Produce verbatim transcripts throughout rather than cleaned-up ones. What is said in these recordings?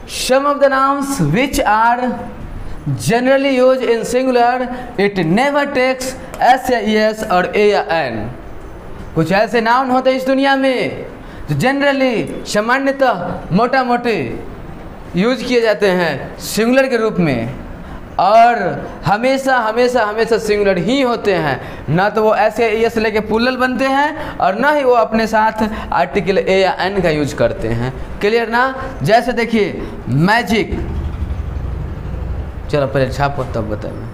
Some of the nouns which are generally use in singular it never takes S या E S और ए या N. कुछ ऐसे noun होते हैं इस दुनिया में जो जनरली सामान्यतः मोटा मोटे यूज किए जाते हैं सिंगुलर के रूप में, और हमेशा हमेशा हमेशा सिंगुलर ही होते हैं। ना तो वो ऐसे ए एस लेके प्लूरल बनते हैं और ना ही वो अपने साथ आर्टिकल ए या एन का यूज करते हैं। क्लियर ना? जैसे देखिए मैजिक, चलो पहले छापो तब बताइए।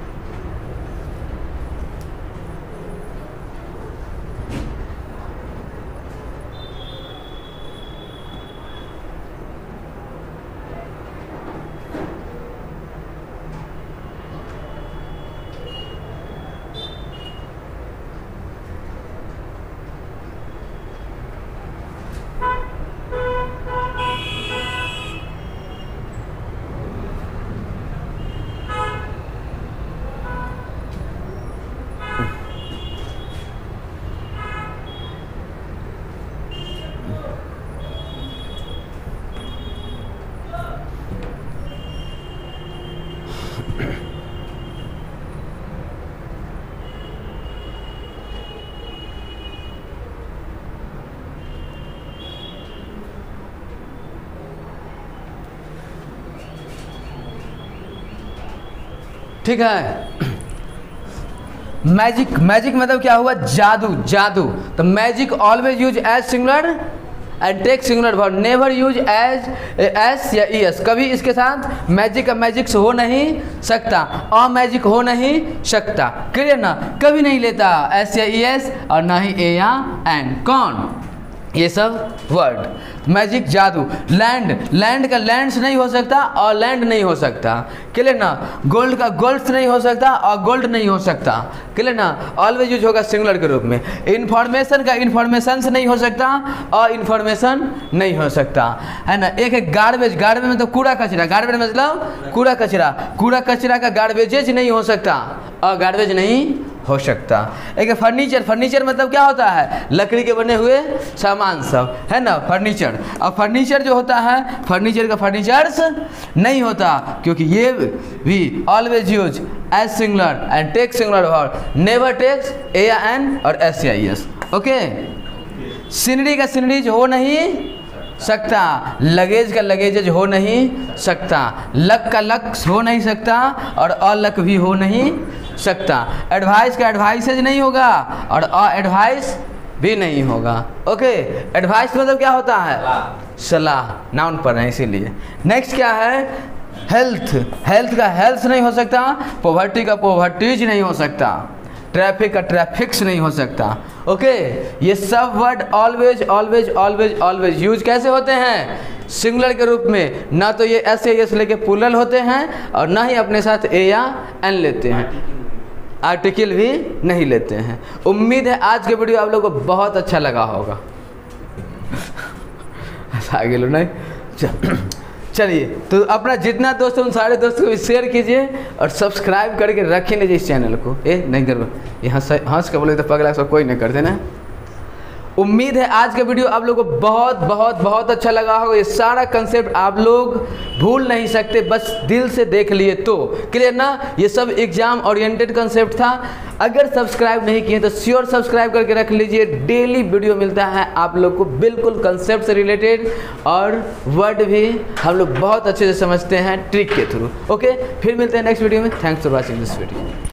ठीक है। मैजिक, मैजिक मतलब क्या हुआ? जादू, जादू। तो magic always use as singular and take singular verb, never use as S या ई एस। कभी इसके साथ मैजिक का मैजिक्स हो नहीं सकता, अ मैजिक हो नहीं सकता। क्लियर ना? कभी नहीं लेता एस या ई एस और ना ही ए या एन। कौन? ये सब वर्ड। मैजिक, जादू। लैंड, लैंड का लैंड्स नहीं हो सकता और लैंड नहीं हो सकता। क्लियर ना? गोल्ड का गोल्ड्स नहीं हो सकता और गोल्ड नहीं हो सकता। क्लियर ना? ऑलवेज यूज होगा सिंगुलर के रूप में। इंफॉर्मेशन का इंफॉर्मेशंस नहीं हो सकता और इंफॉर्मेशन नहीं हो सकता, है ना? एक है गार्बेज, गार्बेज मतलब कूड़ा कचरा, गार्बेज मतलब कूड़ा कचरा, कूड़ा कचरा का गार्बेजेज नहीं हो सकता और गार्बेज नहीं हो सकता। एक फर्नीचर, फर्नीचर मतलब क्या होता है? लकड़ी के बने हुए सामान सब, है ना? फर्नीचर। और फर्नीचर जो होता है, फर्नीचर का फर्नीचर्स नहीं होता, क्योंकि ये भी always use as singular and take singular verb, never takes A या एन और एस या ई एस। ओके। सीनरी का सीनरीज हो नहीं सकता, लगेज का लगेजेज हो नहीं सकता, लक का लक्स हो नहीं सकता और अलक भी हो नहीं सकता। एडवाइस का एडवाइसेज नहीं होगा और अ एडवाइस भी नहीं होगा। ओके। एडवाइस मतलब क्या होता है? सलाह, नाउन पर है इसीलिए। नेक्स्ट क्या है? हेल्थ, हेल्थ का हेल्थ नहीं हो सकता, पॉवर्टी का पॉवर्टीज नहीं हो सकता, ट्रैफिक का ट्रैफिक्स नहीं हो सकता। ओके। ये सब word always always always always use कैसे होते हैं? सिंगुलर के रूप में। ना तो ये एस या एस लेके प्लूरल होते हैं और ना ही अपने साथ ए या एन लेते हैं, आर्टिकल भी नहीं लेते हैं। उम्मीद है आज के वीडियो आप लोगों को बहुत अच्छा लगा होगा। आगे लो नहीं। चलिए, तो अपना जितना दोस्त उन सारे दोस्तों को शेयर कीजिए और सब्सक्राइब करके रख लीजिए इस चैनल को। ए नहीं करो, ये हंस हंस के बोले तो पगला सब कोई नहीं करते ना। उम्मीद है आज का वीडियो आप लोगों को बहुत बहुत बहुत अच्छा लगा होगा। ये सारा कंसेप्ट आप लोग भूल नहीं सकते, बस दिल से देख लिए तो। क्लियर ना? ये सब एग्जाम ओरिएंटेड कंसेप्ट था। अगर सब्सक्राइब नहीं किए तो श्योर सब्सक्राइब करके रख लीजिए। डेली वीडियो मिलता है आप लोग को बिल्कुल कंसेप्ट से रिलेटेड, और वर्ड भी हम लोग बहुत अच्छे से समझते हैं ट्रिक के थ्रू। ओके, फिर मिलते हैं नेक्स्ट वीडियो में। Thanks for watching this video.